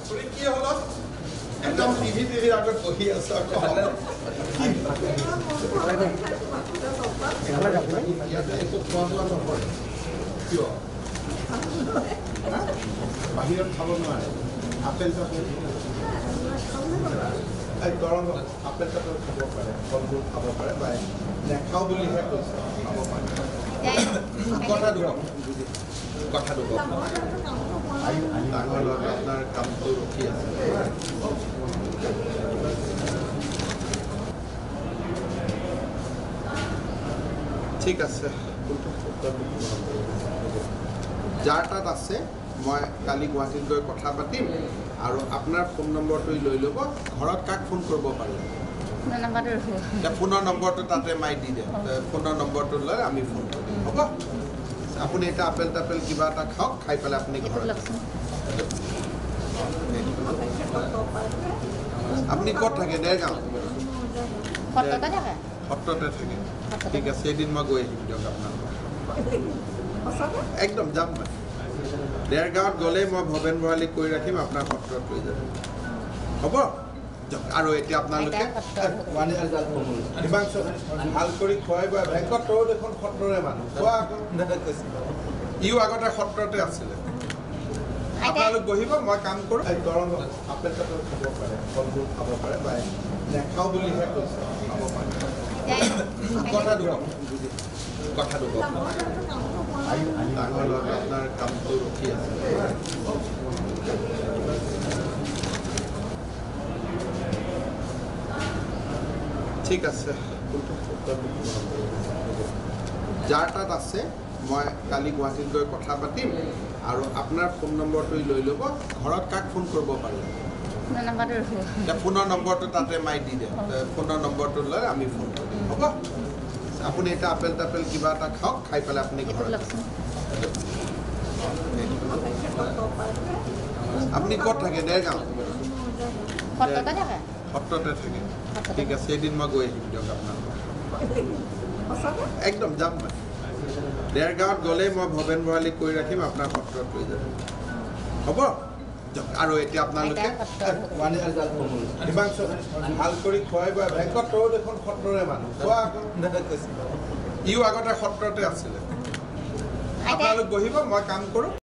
কি হলো একদম টিভির আগত বহি আছে বাহিৰত খাব নোৱাৰে আপেল চাপেল গৰম আপেল চাপেল খাব পাৰে ফলবোৰ খাব পাৰে বা নেখাওঁ বুলিহে কৈছে খাব পাৰে কথাটো ডাঙৰ লগত আপোনাৰ কামটো ৰখি আছে ঠিক আছে যাৰ তাত আছে মই কালি গুৱাহাটীত গৈ কথা পাতিম আৰু আপোনাৰ ফোন নম্বৰটো লৈ ল'ব ঘৰত কাক ফোন কৰিব পাৰে ফোনৰ নম্বৰটো তাতে মাৰি দি দিয়ে ফোনৰ নম্বৰটো লৈ আমি ফোন কৰিম হ'ব আপুনি এটা আপেল তাপেল কিবা এটা খাওক খাই পেলাই আপুনি ঘৰত আপুনি ক'ত থাকে দেৰগাঁও সত্ৰতে থাকে ঠিক আছে এদিন মই গৈ আহিম দিয়ক আপোনালোকক একদম যাম মই দেৰগাঁৱত গ'লে মই ভৱেন ভৰালীক কৈ ৰাখিম আপোনাৰ সত্ৰত লৈ যাব হ'ব আৰু এতিয়া আপোনালোকে ভাল কৰি খুৱাই বোৱাই বেংকত তৰো দেখোন সত্ৰৰে মানুহ খোৱা ইও আগতে সত্ৰতে আছিলে আপোনালোক বহিব মই কাম কৰোঁ গৰম আপেল চাপেল খাব পাৰে ফলবোৰ খাব পাৰে বা নেখাওঁ বুলিহে কৈছে খাব পাৰে কথাটো ডাঙৰ লগত আপোনাৰ কামটো ৰখি আছে ঠিক আছে যাৰ তাত আছে মই কালি গুৱাহাটীত গৈ কথা পাতিম আৰু আপোনাৰ ফোন নম্বৰটো লৈ ল'ব ঘৰত কাক ফোন কৰিব পাৰে ফোনৰ নম্বৰটো তাতে মাৰি দি দিয়ে ফোনৰ নম্বৰটো লৈ আমি ফোন কৰিম হ'ব আপুনি এটা আপেল তাপেল কিবা এটা খাওক খাই পেলাই আপুনি ঘৰত আপুনি ক'ত থাকে দেৰগাঁও সত্ৰতে থাকে ঠিক আছে এদিন মই গৈ আহিম দিয়ক আপোনালোকক একদম যাম মই দেৰগাঁৱত গ'লে মই ভৱেন ভৰালীক কৈ ৰাখিম আপোনাৰ সত্ৰত লৈ যাব হ'ব আৰু এতিয়া আপোনালোকে ভাল কৰি খুৱাই বোৱাই বেংকত তৰো দেখোন সত্ৰৰে মানুহ খোৱা ইও আগতে সত্ৰতে আছিলে আপোনালোক বহিব মই কাম কৰোঁ